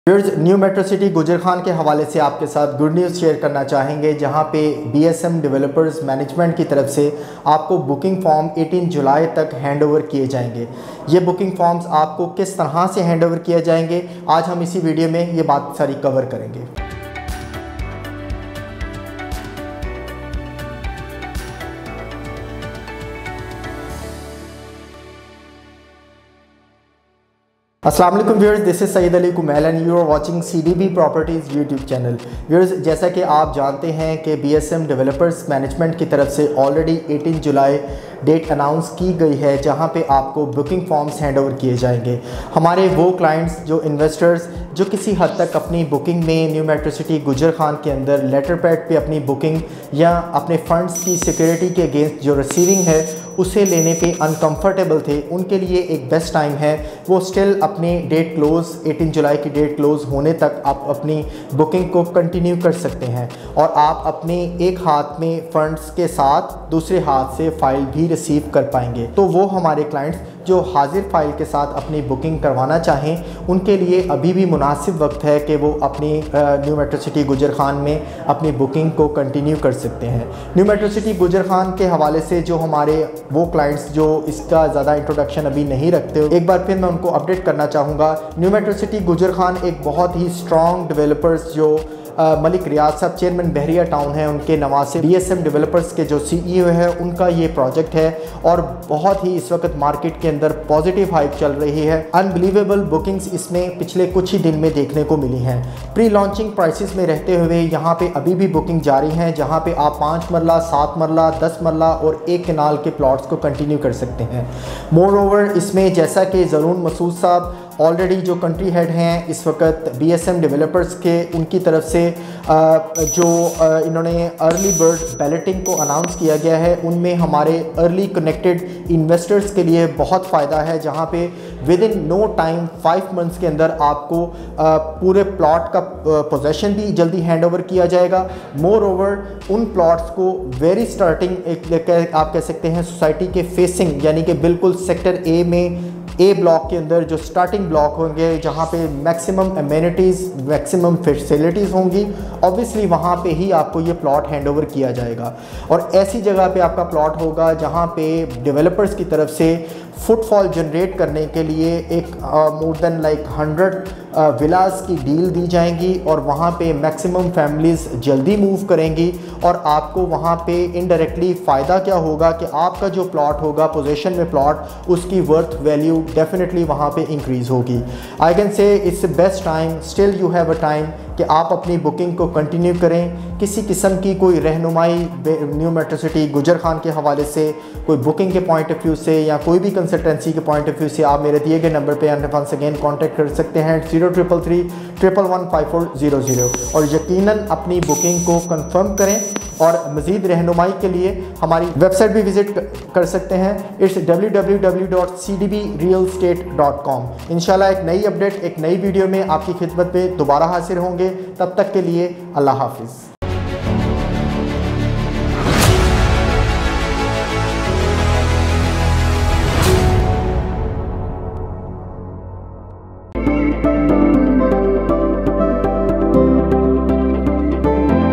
New metro city गुजरखान के हवाले से आपके साथ गुड न्यूज़ शेयर करना चाहेंगे, जहां पे बीएसएम डेवलपर्स मैनेजमेंट की तरफ से आपको बुकिंग फॉर्म 18 जुलाई तक हैंडओवर किए जाएंगे। ये बुकिंग फॉर्म्स आपको किस तरह से हैंडओवर किए जाएंगे, आज हम इसी वीडियो में ये बात सारी कवर करेंगे। अस्सलाम वालेकुम viewers, this is Saeed Ali Kumail and you are watching CDB properties YouTube channel. Viewers, जैसा कि आप जानते हैं कि बीएसएम डेवलपर्स मैनेजमेंट की तरफ से ऑलरेडी 18 जुलाई डेट अनाउंस की गई है, जहां पे आपको बुकिंग फॉर्म्स हैंडओवर किए जाएंगे। हमारे वो क्लाइंट्स जो इन्वेस्टर्स जो किसी हद तक अपनी बुकिंग में न्यू मेट्रो सिटी गुजरखान के अंदर लेटर पैड पे अपनी बुकिंग या अपने फंड्स की सिक्योरिटी के अगेंस्ट जो रिसीविंग है उसे लेने पे अनकंफर्टेबल थे, उनके लिए एक बेस्ट टाइम है। वो स्टिल अपनी डेट क्लोज़ 18 जुलाई की डेट क्लोज़ होने तक आप अपनी बुकिंग को कंटिन्यू कर सकते हैं और आप अपने एक हाथ में फ़ंड्स के साथ दूसरे हाथ से फ़ाइल भी रिसीव कर पाएंगे। तो वो हमारे क्लाइंट्स जो हाजिर फ़ाइल के साथ अपनी बुकिंग करवाना चाहें, उनके लिए अभी भी मुनासिब वक्त है कि वो अपनी न्यू मेट्रो सिटी गुजरखान में अपनी बुकिंग को कंटिन्यू कर सकते हैं। न्यू मेट्रो सिटी गुजरखान के हवाले से जो हमारे वो क्लाइंट्स जो इसका ज़्यादा इंट्रोडक्शन अभी नहीं रखते, एक बार फिर मैं उनको अपडेट करना चाहूँगा। न्यू मेट्रो सिटी गुजरखान एक बहुत ही स्ट्रॉन्ग डेवलपर्स जो मलिक रियाज साहब चेयरमैन बहरिया टाउन है, उनके नवासिब बीएसएम डेवलपर्स के जो सीईओ है, उनका ये प्रोजेक्ट है और बहुत ही इस वक्त मार्केट के अंदर पॉजिटिव हाइप चल रही है। अनबिलीवेबल बुकिंग्स इसमें पिछले कुछ ही दिन में देखने को मिली हैं। प्री लॉन्चिंग प्राइसेस में रहते हुए यहाँ पे अभी भी बुकिंग जारी हैं, जहाँ पे आप 5 मरला, 7 मरला, 10 मरला और 1 कनाल के प्लॉट्स को कंटिन्यू कर सकते हैं। मोर ओवर इसमें जैसा कि ज़रून मसूद साहब ऑलरेडी जो कंट्री हेड हैं इस वक्त बीएसएम डेवलपर्स के, उनकी तरफ से इन्होंने अर्ली बर्ड बैलेटिंग को अनाउंस किया गया है, उनमें हमारे अर्ली कनेक्टेड इन्वेस्टर्स के लिए बहुत फ़ायदा है, जहां पे विद इन नो टाइम 5 मंथ्स के अंदर आपको पूरे प्लॉट का पोजेसन भी जल्दी हैंड ओवर किया जाएगा। मोर ओवर उन प्लॉट्स को वेरी स्टार्टिंग आप कह सकते हैं सोसाइटी के फेसिंग, यानी कि बिल्कुल सेक्टर ए में ए ब्लॉक के अंदर जो स्टार्टिंग ब्लॉक होंगे, जहाँ पे मैक्सिमम एमेनिटीज़, मैक्सिमम फैसिलिटीज़ होंगी, ऑब्वियसली वहाँ पे ही आपको ये प्लॉट हैंडओवर किया जाएगा। और ऐसी जगह पे आपका प्लॉट होगा जहाँ पे डेवलपर्स की तरफ से फुटफॉल जनरेट करने के लिए एक मोर देन लाइक 100 विलास की डील दी जाएंगी और वहाँ पे मैक्सिमम फैमिलीज़ जल्दी मूव करेंगी और आपको वहाँ पे इनडायरेक्टली फ़ायदा क्या होगा कि आपका जो प्लॉट होगा पोजीशन में प्लॉट, उसकी वर्थ वैल्यू डेफिनेटली वहाँ पे इंक्रीज़ होगी। I can say it's best time, still you have a time कि आप अपनी बुकिंग को कंटिन्यू करें। किसी किस्म की कोई रहनुमाई न्यू मेट्रो सिटी गुजरखान के हवाले से, कोई बुकिंग के पॉइंट ऑफ व्यू से या कोई भी कंसल्टेंसी के पॉइंट ऑफ व्यू से आप मेरे दिए गए नंबर पे वंस अगेन कॉन्टैक्ट कर सकते हैं 0333 111 5400 और यकीनन अपनी बुकिंग को कंफर्म करें। और मज़ीद रहनुमाई के लिए हमारी वेबसाइट भी विज़िट कर सकते हैं, इट्स www.cdbrealestate.com। इंशाल्लाह एक नई अपडेट, एक नई वीडियो में आपकी खिदमत में दोबारा हाजिर होंगे। तब तक के लिए अल्लाह हाफिज़।